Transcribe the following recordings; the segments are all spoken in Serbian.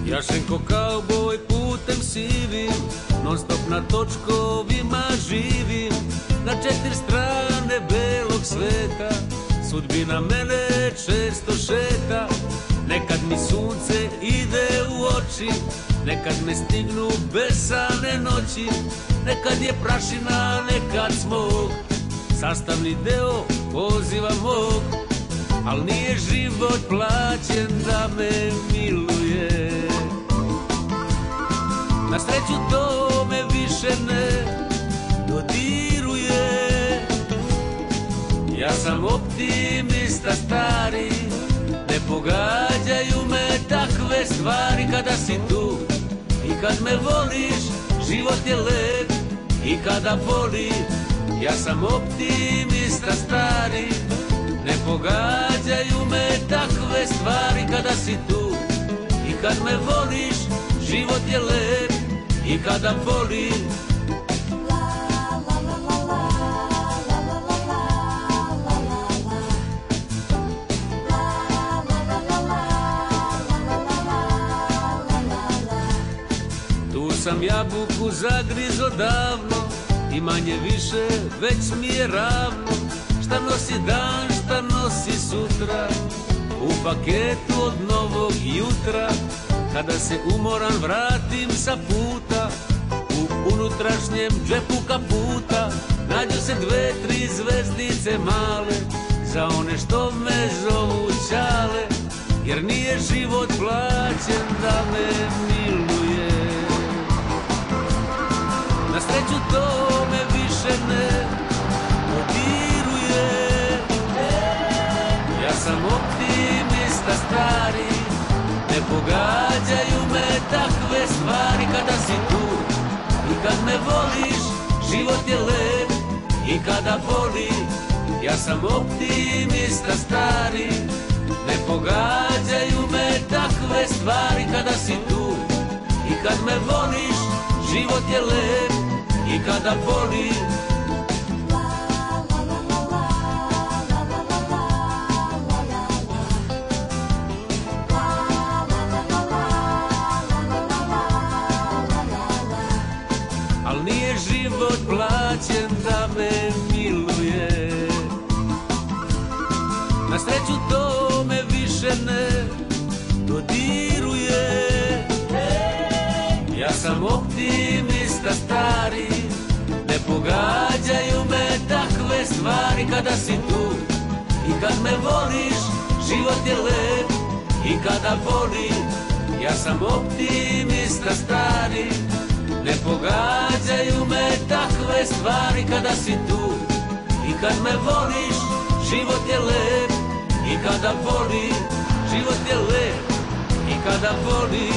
Jašenko kauboj putem sivim, non stop na točkovima živim. Na 4 strane belog sveta, sudbina mene često šeta. Nekad mi sunce ide u oči, nekad me stignu besane noći. Nekad je prašina, nekad smog, sastavni deo poziva mog. Al nije život plaćen da me miluje. Na sreću to me više ne dodiruje. Ja sam optimista stari, ne pogađaju me takve stvari. Kada si tu i kad me voliš, život je lep i kada boli. Ja sam optimista stari, ne pogađaju me takve stvari. Kada si tu i kad me voliš, život je lep i kada boli. Tu sam jabuku zagrizo davno i manje više već mi je ravno. Šta nosi dan, šta nosi sutra, u paketu od novog jutra. Kada se umoran vratim sa puta, u unutrašnjem džepu kaputa nađu se 2-3 zvezdice male, za one što me zovu ćale. Jer nije život plaćen da me miluje. Na sreću to me više ne dodiruje. Ja sam optimista stari, ne pogađaju me takve stvari. Kada si tu i kad me voliš, život je lep i kada boli. Ja sam optimista stari, ne pogađaju me takve stvari. Kada si tu i kad me voliš, život je lep i kada boli. Al nije život plaćen da me miluje. Na sreću to me više ne dodiruje. Ja sam optimista stari, ne pogađaju me takve stvari. Kada si tu i kad me voliš, život je lep i kada boli. Ja sam optimista stari, ne pogađaju me takve stvari. Kada si tu i kad me voliš, život je lep i kada boli. Život je lep i kada boli.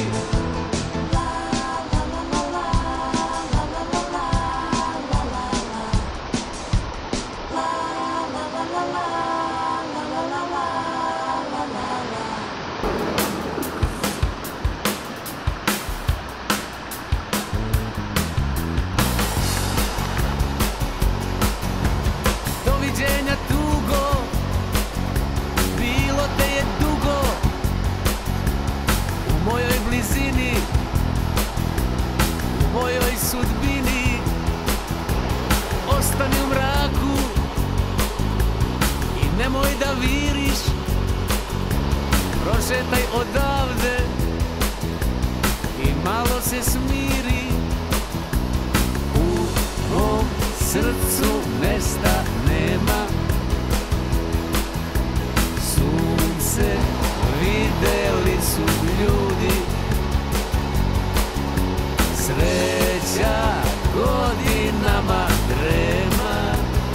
Doviđenja tugo, bilo te je dugo u mojoj blizini, u mojoj sudbini. Ostani u mraku i nemoj da viriš, prošetaj odavde i malo se smiri. U mom srcu mesta nema, sunce videli su ljudi. Sreća godinama drema,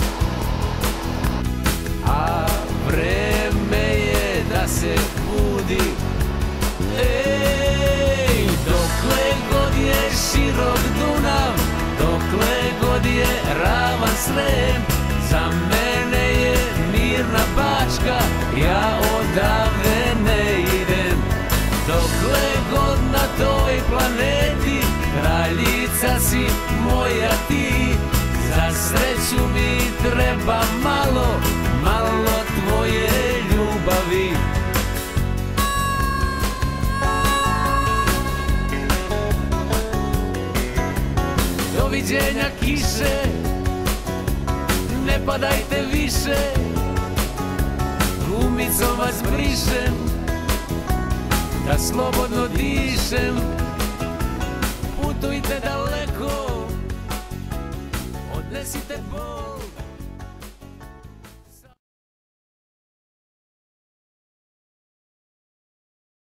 a vreme je da se budi. Ej, dokle god je širok Dunav, dokle god je ravan Srem, za mene je mirna Bačka, ja odavde ne idem. Dokle god na toj planeti, kraljica si moja ti. Za sreću mi treba malo, malo tvoje ljubavi. padanja kiše, ne padajte više, gumicom vas brišem, da slobodno dišem. Putujte daleko, odnesite bol.